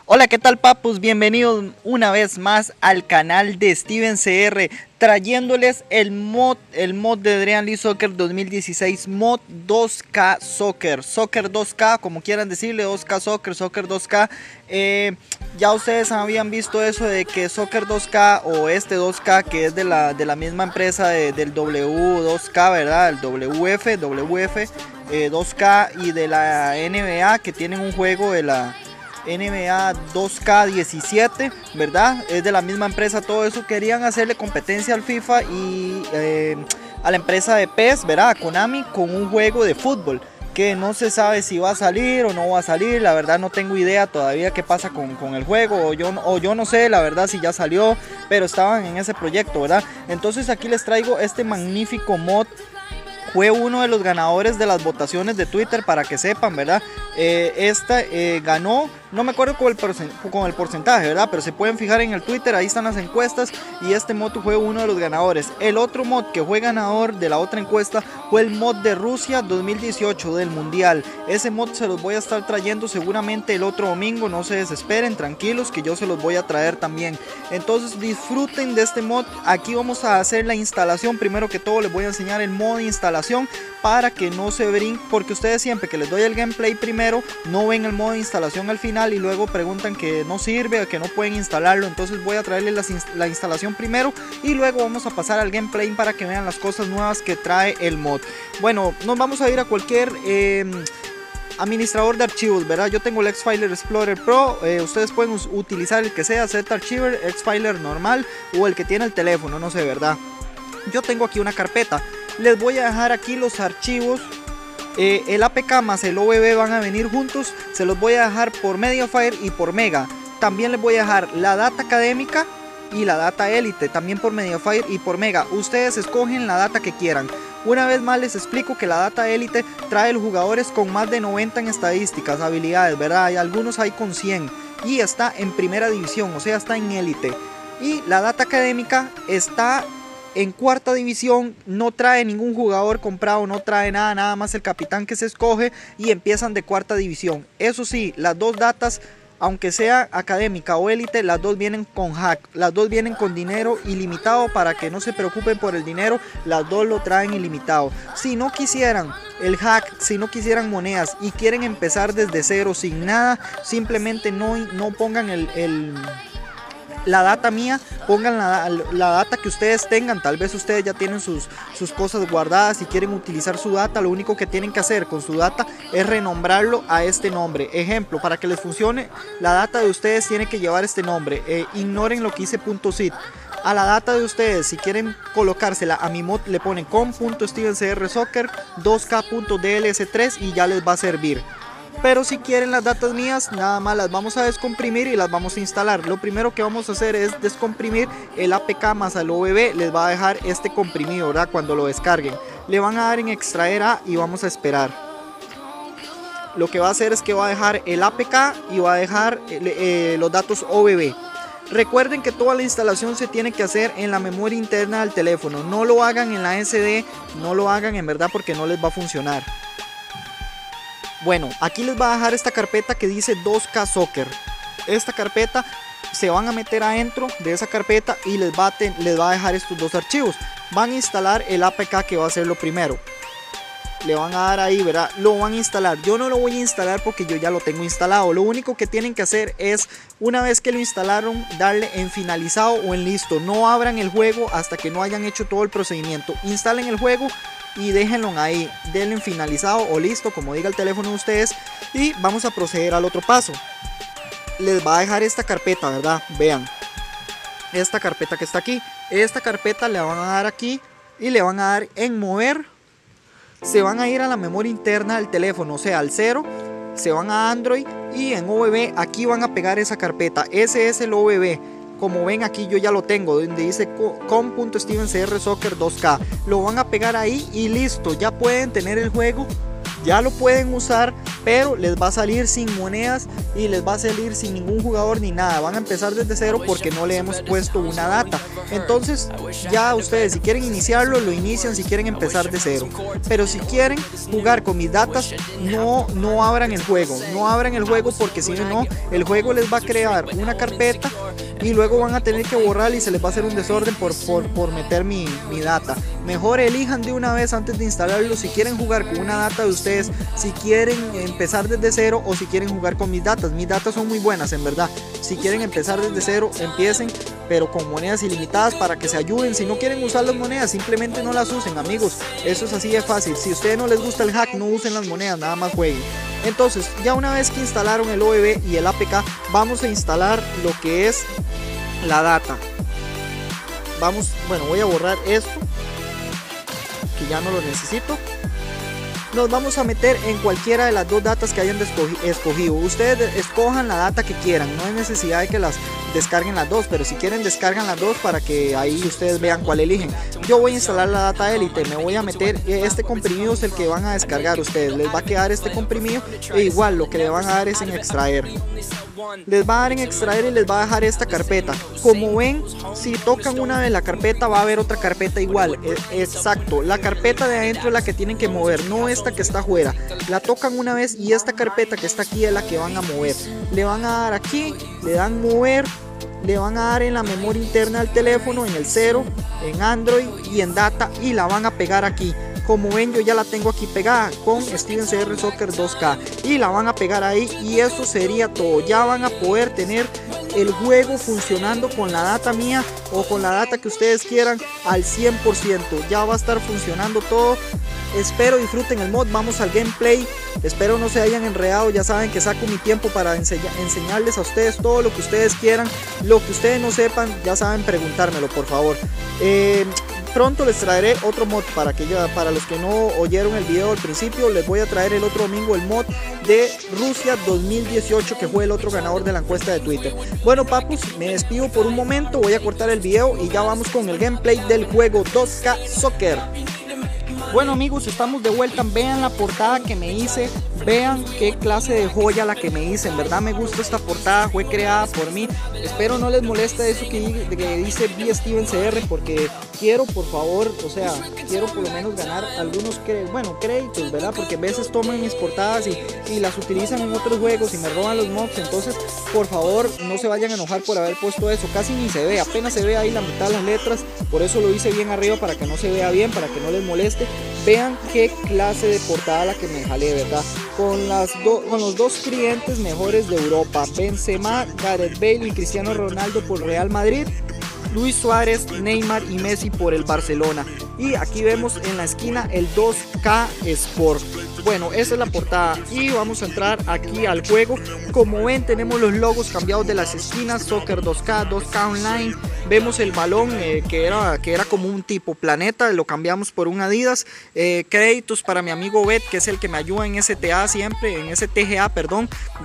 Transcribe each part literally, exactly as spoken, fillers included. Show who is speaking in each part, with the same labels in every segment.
Speaker 1: Hola, ¿qué tal, papus? Bienvenidos una vez más al canal de Steven C R, trayéndoles el mod, el mod de Dream League Soccer dos mil dieciséis, mod dos K Soccer, Soccer dos K, como quieran decirle, dos K Soccer, Soccer dos K. Eh, ya ustedes habían visto eso de que Soccer dos K o este dos K, que es de la, de la misma empresa de, del W dos K, ¿verdad? El W F, W F eh, dos K y de la N B A, que tienen un juego de la N B A dos K diecisiete, ¿verdad? Es de la misma empresa, todo eso. Querían hacerle competencia al FIFA y eh, a la empresa de P E S, ¿verdad? A Konami, con un juego de fútbol que no se sabe si va a salir o no va a salir. La verdad no tengo idea todavía qué pasa con, con el juego, o yo, o yo no sé la verdad si ya salió, pero estaban en ese proyecto, ¿verdad? Entonces aquí les traigo este magnífico mod. Fue uno de los ganadores de las votaciones de Twitter, para que sepan, ¿verdad? Eh, esta eh, ganó, no me acuerdo con el, con el porcentaje, ¿verdad? Pero se pueden fijar en el Twitter, ahí están las encuestas. Y este mod fue uno de los ganadores. El otro mod que fue ganador de la otra encuesta fue el mod de Rusia dos mil dieciocho del Mundial. Ese mod se los voy a estar trayendo seguramente el otro domingo, no se desesperen, tranquilos, que yo se los voy a traer también. Entonces disfruten de este mod. Aquí vamos a hacer la instalación. Primero que todo les voy a enseñar el modo de instalación, para que no se brinquen, porque ustedes siempre que les doy el gameplay primero no ven el modo de instalación al final y luego preguntan que no sirve o que no pueden instalarlo. Entonces voy a traerles la, la instalación primero y luego vamos a pasar al gameplay para que vean las cosas nuevas que trae el mod. Bueno, nos vamos a ir a cualquier eh, administrador de archivos, ¿verdad? Yo tengo el Xfiler Explorer Pro, eh, ustedes pueden utilizar el que sea, Z-Archiver, Xfiler normal o el que tiene el teléfono, no sé, ¿verdad? Yo tengo aquí una carpeta. Les voy a dejar aquí los archivos, eh, el A P K más el O B B van a venir juntos. Se los voy a dejar por Mediafire y por Mega. También les voy a dejar la data académica y la data élite, también por Mediafire y por Mega. Ustedes escogen la data que quieran. Una vez más les explico que la data élite trae los jugadores con más de noventa en estadísticas, habilidades, ¿verdad? Hay algunos hay con cien y está en primera división, o sea, está en élite. Y la data académica está en cuarta división, no trae ningún jugador comprado, no trae nada, nada más el capitán que se escoge y empiezan de cuarta división. Eso sí, las dos datas, aunque sea académica o élite, las dos vienen con hack, las dos vienen con dinero ilimitado, para que no se preocupen por el dinero, las dos lo traen ilimitado. Si no quisieran el hack, si no quisieran monedas y quieren empezar desde cero sin nada, simplemente no, no pongan el... el la data mía, pongan la, la data que ustedes tengan. Tal vez ustedes ya tienen sus, sus cosas guardadas y quieren utilizar su data. Lo único que tienen que hacer con su data es renombrarlo a este nombre. Ejemplo, para que les funcione, la data de ustedes tiene que llevar este nombre. Eh, ignoren lo que hice .zip. A la data de ustedes, si quieren colocársela a mi mod, le ponen com.stevencrsoccer dos K punto D L S tres y ya les va a servir. Pero si quieren las datas mías, nada más las vamos a descomprimir y las vamos a instalar. Lo primero que vamos a hacer es descomprimir el A P K más al O B B. Les va a dejar este comprimido, ¿verdad? Cuando lo descarguen, le van a dar en extraer A y vamos a esperar. Lo que va a hacer es que va a dejar el A P K y va a dejar eh, eh, los datos O B B. Recuerden que toda la instalación se tiene que hacer en la memoria interna del teléfono. No lo hagan en la S D, no lo hagan en verdad, porque no les va a funcionar. Bueno, aquí les va a dejar esta carpeta que dice dos K Soccer. Esta carpeta, se van a meter adentro de esa carpeta y les va, a les va a dejar estos dos archivos. Van a instalar el A P K, que va a ser lo primero. Le van a dar ahí, ¿verdad? Lo van a instalar. Yo no lo voy a instalar porque yo ya lo tengo instalado. Lo único que tienen que hacer es, una vez que lo instalaron, darle en finalizado o en listo. No abran el juego hasta que no hayan hecho todo el procedimiento. Instalen el juego y déjenlo ahí, denle en finalizado o listo, como diga el teléfono de ustedes, y vamos a proceder al otro paso. Les va a dejar esta carpeta, ¿verdad? Vean, esta carpeta que está aquí, esta carpeta le van a dar aquí y le van a dar en mover. Se van a ir a la memoria interna del teléfono, o sea, al cero, se van a Android y en O B B aquí van a pegar esa carpeta. Ese es el O B B. Como ven aquí yo ya lo tengo, donde dice com.stevencrsoccer dos K. Lo van a pegar ahí y listo, ya pueden tener el juego, ya lo pueden usar pero les va a salir sin monedas y les va a salir sin ningún jugador ni nada. Van a empezar desde cero porque no le hemos puesto una data. Entonces ya ustedes, si quieren iniciarlo, lo inician. Si quieren empezar de cero, pero si quieren jugar con mis datas, no, no abran el juego, no abran el juego porque si no, el juego les va a crear una carpeta y luego van a tener que borrar y se les va a hacer un desorden por, por, por meter mi, mi data. Mejor elijan de una vez antes de instalarlo si quieren jugar con una data de ustedes, si quieren empezar desde cero o si quieren jugar con mis datas. Mis datas son muy buenas, en verdad. Si quieren empezar desde cero, empiecen, pero con monedas ilimitadas para que se ayuden. Si no quieren usar las monedas, simplemente no las usen, amigos. Eso es así de fácil. Si a ustedes no les gusta el hack, no usen las monedas, nada más jueguen. Entonces, ya una vez que instalaron el O B B y el A P K, vamos a instalar lo que es la data. Vamos, bueno, voy a borrar esto, que ya no lo necesito. Nos vamos a meter en cualquiera de las dos datas que hayan escogido. Ustedes escojan la data que quieran, no hay necesidad de que las descarguen las dos, pero si quieren descargan las dos para que ahí ustedes vean cuál eligen. Yo voy a instalar la data élite, me voy a meter, este comprimido es el que van a descargar ustedes, les va a quedar este comprimido e igual lo que le van a dar es en extraer. Les va a dar en extraer y les va a dejar esta carpeta. Como ven, si tocan una de la carpeta va a haber otra carpeta igual. Exacto, la carpeta de adentro es la que tienen que mover, no esta que está afuera. La tocan una vez y esta carpeta que está aquí es la que van a mover. Le van a dar aquí, le dan mover, le van a dar en la memoria interna del teléfono, en el cero, en Android y en data y la van a pegar aquí. Como ven, yo ya la tengo aquí pegada con Steven C R Soccer dos K y la van a pegar ahí y eso sería todo. Ya van a poder tener el juego funcionando con la data mía o con la data que ustedes quieran al cien por ciento. Ya va a estar funcionando todo. Espero disfruten el mod. Vamos al gameplay. Espero no se hayan enredado. Ya saben que saco mi tiempo para enseña enseñarles a ustedes todo lo que ustedes quieran. Lo que ustedes no sepan, ya saben preguntármelo, por favor. Eh, pronto les traeré otro mod para que ya, para los que no oyeron el video al principio, les voy a traer el otro domingo el mod de Rusia dos mil dieciocho, que fue el otro ganador de la encuesta de Twitter. Bueno, papus, me despido por un momento, voy a cortar el video y ya vamos con el gameplay del juego dos K Soccer. Bueno, amigos, estamos de vuelta. Vean la portada que me hice, vean qué clase de joya la que me hice. En verdad me gusta esta portada, fue creada por mí. Espero no les moleste eso que, que dice B Steven C R, porque quiero, por favor, o sea, quiero por lo menos ganar algunos cre bueno, créditos, ¿verdad? Porque a veces toman mis portadas y, y las utilizan en otros juegos y me roban los mobs. Entonces, por favor, no se vayan a enojar por haber puesto eso. Casi ni se ve, apenas se ve ahí la mitad de las letras. Por eso lo hice bien arriba, para que no se vea bien, para que no les moleste. Vean qué clase de portada la que me jalé, ¿verdad? Con, las con los dos clientes mejores de Europa, Benzema, Gareth Bale y Cristiano Ronaldo por Real Madrid, Luis Suárez, Neymar y Messi por el Barcelona. Y aquí vemos en la esquina el dos K Sport. Bueno, esa es la portada y vamos a entrar aquí al juego. Como ven, tenemos los logos cambiados de las esquinas, Soccer dos K, dos K Online. Vemos el balón eh, que, era, que era como un tipo planeta, lo cambiamos por un Adidas. Eh, créditos para mi amigo Bet, que es el que me ayuda en S T A siempre, en S T G A, perdón,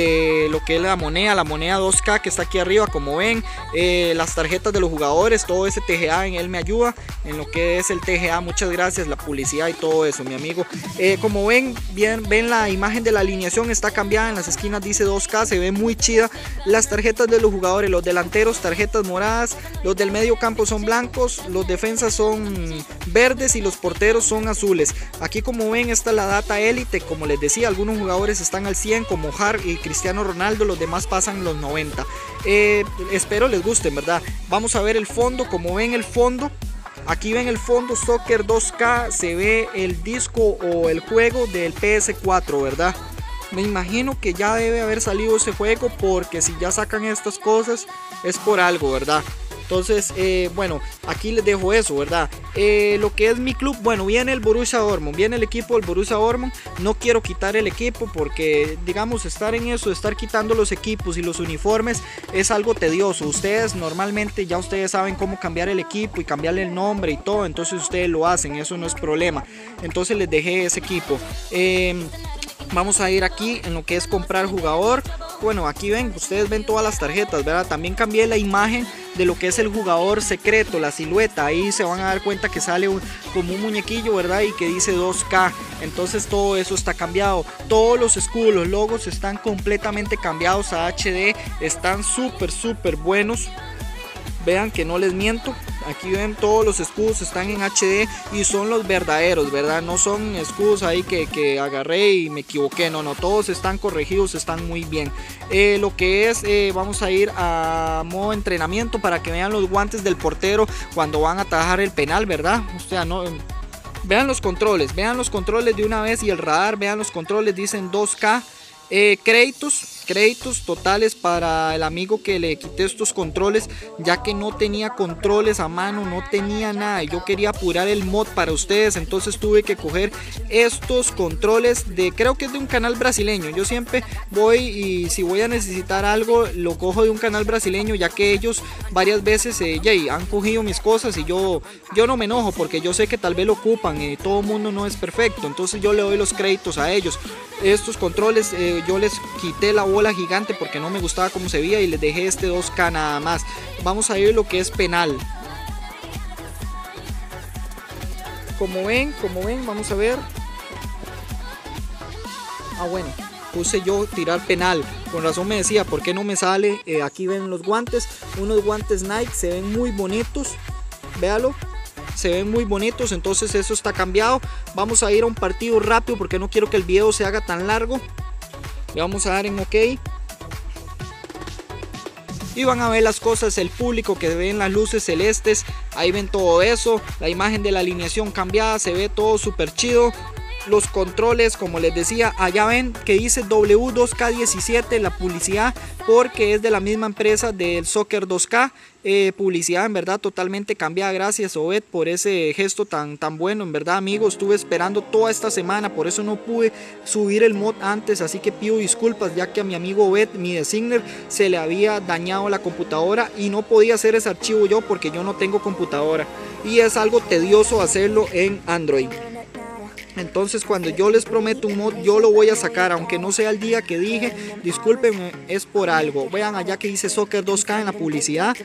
Speaker 1: de lo que es la moneda, la moneda dos K que está aquí arriba, como ven. Eh, las tarjetas de los jugadores, todo ese T G A en él me ayuda, en lo que es el T G A, muchas gracias, la publicidad y todo eso, mi amigo. Eh, como ven, bien, ven la imagen de la alineación, está cambiada, en las esquinas dice dos K, se ve muy chida. Las tarjetas de los jugadores, los delanteros, tarjetas moradas, los del medio campo son blancos, los defensas son verdes y los porteros son azules. Aquí como ven está la data élite, como les decía, algunos jugadores están al cien como Hart y Cristiano Ronaldo, los demás pasan los noventa. Eh, espero les guste, ¿verdad? Vamos a ver el fondo, como ven el fondo. Aquí ven el fondo Soccer dos K, se ve el disco o el juego del P S cuatro, ¿verdad? Me imagino que ya debe haber salido ese juego, porque si ya sacan estas cosas es por algo, ¿verdad? Entonces, eh, bueno, aquí les dejo eso, ¿verdad? Eh, lo que es mi club, bueno, viene el Borussia Dortmund, viene el equipo del Borussia Dortmund. No quiero quitar el equipo porque, digamos, estar en eso, estar quitando los equipos y los uniformes es algo tedioso. Ustedes normalmente ya ustedes saben cómo cambiar el equipo y cambiarle el nombre y todo, entonces ustedes lo hacen, eso no es problema. Entonces les dejé ese equipo. Eh, vamos a ir aquí en lo que es comprar jugador. Bueno, aquí ven, ustedes ven todas las tarjetas, ¿verdad? También cambié la imagen de lo que es el jugador secreto, la silueta. Ahí se van a dar cuenta que sale un, como un muñequillo, ¿verdad? Y que dice dos K. Entonces todo eso está cambiado. Todos los escudos, los logos están completamente cambiados a H D. Están súper, súper buenos. Vean que no les miento. Aquí ven, todos los escudos están en H D y son los verdaderos, ¿verdad? No son escudos ahí que, que agarré y me equivoqué. No, no, todos están corregidos, están muy bien. Eh, lo que es, eh, vamos a ir a modo entrenamiento para que vean los guantes del portero cuando van a atajar el penal, ¿verdad? O sea, no... Vean los controles, vean los controles de una vez y el radar, vean los controles, dicen dos K. Eh, créditos, créditos totales para el amigo que le quité estos controles, ya que no tenía controles a mano, no tenía nada. Yo quería apurar el mod para ustedes, entonces tuve que coger estos controles de, creo que es de un canal brasileño. Yo siempre voy y si voy a necesitar algo, lo cojo de un canal brasileño, ya que ellos varias veces eh, yay, han cogido mis cosas y yo, yo no me enojo porque yo sé que tal vez lo ocupan y todo el mundo no es perfecto. Entonces yo le doy los créditos a ellos. Estos controles eh, yo les quité la bola gigante porque no me gustaba cómo se veía y les dejé este dos K nada más. Vamos a ver lo que es penal. Como ven, como ven, vamos a ver. Ah, bueno, puse yo tirar penal. Con razón me decía, ¿por qué no me sale? Eh, aquí ven los guantes, unos guantes Nike, se ven muy bonitos. Véalo. Se ven muy bonitos, entonces eso está cambiado. Vamos a ir a un partido rápido porque no quiero que el video se haga tan largo. Le vamos a dar en OK. Y van a ver las cosas, el público que ven las luces celestes. Ahí ven todo eso. La imagen de la alineación cambiada, se ve todo súper chido. Los controles, como les decía, allá ven que dice W dos K diecisiete la publicidad, porque es de la misma empresa del Soccer dos K. Eh, publicidad en verdad totalmente cambiada. Gracias Obed por ese gesto tan, tan bueno. En verdad, amigos, estuve esperando toda esta semana, por eso no pude subir el mod antes, así que pido disculpas, ya que a mi amigo Obed, mi designer, se le había dañado la computadora y no podía hacer ese archivo yo porque yo no tengo computadora y es algo tedioso hacerlo en Android. Entonces cuando yo les prometo un mod, yo lo voy a sacar, aunque no sea el día que dije. Discúlpenme, es por algo. Vean allá que dice Soccer dos K en la publicidad.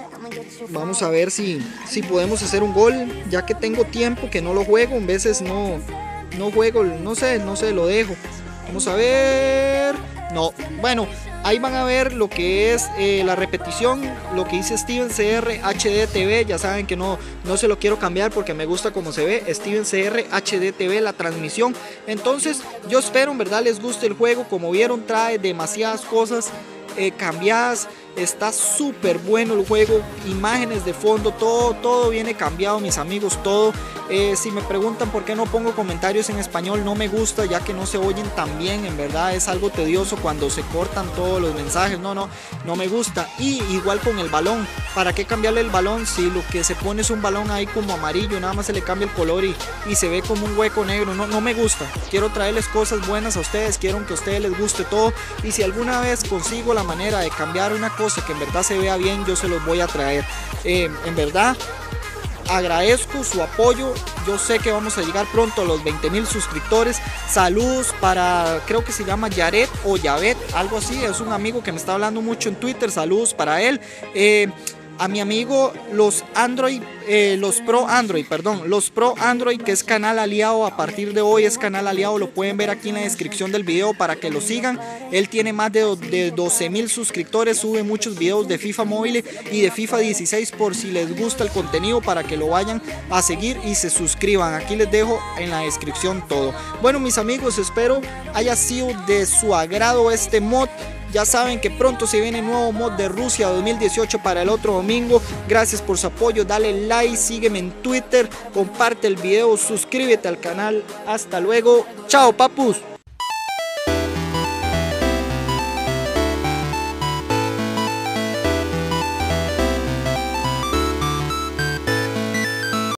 Speaker 1: Vamos a ver si, si podemos hacer un gol, ya que tengo tiempo que no lo juego. En veces no, no juego, no sé, no sé, lo dejo. Vamos a ver. No, bueno, ahí van a ver lo que es eh, la repetición, lo que dice Steven C R H D T V. Ya saben que no, no se lo quiero cambiar porque me gusta como se ve. Steven C R H D T V, la transmisión. Entonces yo espero en verdad les guste el juego. Como vieron, trae demasiadas cosas eh, cambiadas. Está súper bueno el juego, imágenes de fondo, todo, todo viene cambiado, mis amigos, todo. Eh, si me preguntan por qué no pongo comentarios en español, no me gusta, ya que no se oyen tan bien. En verdad es algo tedioso cuando se cortan todos los mensajes. No, no, no me gusta. Y igual con el balón, ¿para qué cambiarle el balón si lo que se pone es un balón ahí como amarillo? Nada más se le cambia el color y, y se ve como un hueco negro. No, no me gusta. Quiero traerles cosas buenas a ustedes, quiero que a ustedes les guste todo. Y si alguna vez consigo la manera de cambiar una cosa que en verdad se vea bien, yo se los voy a traer. Eh, en verdad agradezco su apoyo. Yo sé que vamos a llegar pronto a los veinte mil suscriptores. Saludos para, creo que se llama Yaret o Yavet, algo así. Es un amigo que me está hablando mucho en Twitter. Saludos para él. Eh, a mi amigo los Android, eh, los Pro Android, perdón, los Pro Android, que es canal aliado, a partir de hoy es canal aliado, lo pueden ver aquí en la descripción del video para que lo sigan. Él tiene más de, de doce mil suscriptores, sube muchos videos de FIFA móvil y de FIFA dieciséis, por si les gusta el contenido, para que lo vayan a seguir y se suscriban. Aquí les dejo en la descripción todo. Bueno, mis amigos, espero haya sido de su agrado este mod. Ya saben que pronto se viene nuevo mod de Rusia dos mil dieciocho para el otro domingo. Gracias por su apoyo, dale like, sígueme en Twitter, comparte el video, suscríbete al canal. Hasta luego, chao papus.